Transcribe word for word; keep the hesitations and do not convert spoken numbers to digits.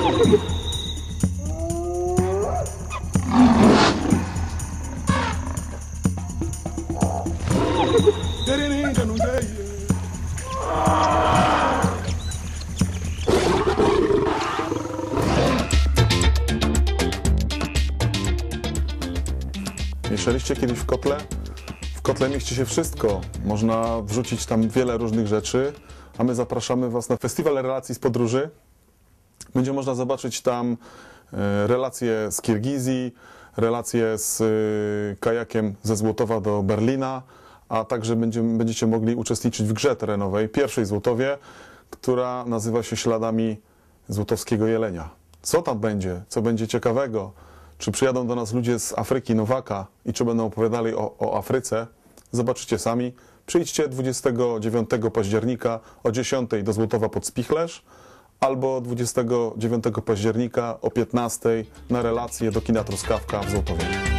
Mieszaliście kiedyś w kotle? W kotle mieści się wszystko. Można wrzucić tam wiele różnych rzeczy, a my zapraszamy Was na festiwal relacji z podróży. Będzie można zobaczyć tam relacje z Kirgizji, relacje z kajakiem ze Złotowa do Berlina, a także będziemy, będziecie mogli uczestniczyć w grze terenowej, pierwszej w Złotowie, która nazywa się Śladami Złotowskiego Jelenia. Co tam będzie? Co będzie ciekawego? Czy przyjadą do nas ludzie z Afryki, Nowaka i czy będą opowiadali o, o Afryce? Zobaczycie sami. Przyjdźcie dwudziestego dziewiątego października o dziesiątej do Złotowa pod Spichlerz albo dwudziestego dziewiątego października o piętnastej na relację do kina Truskawka w Złotowie.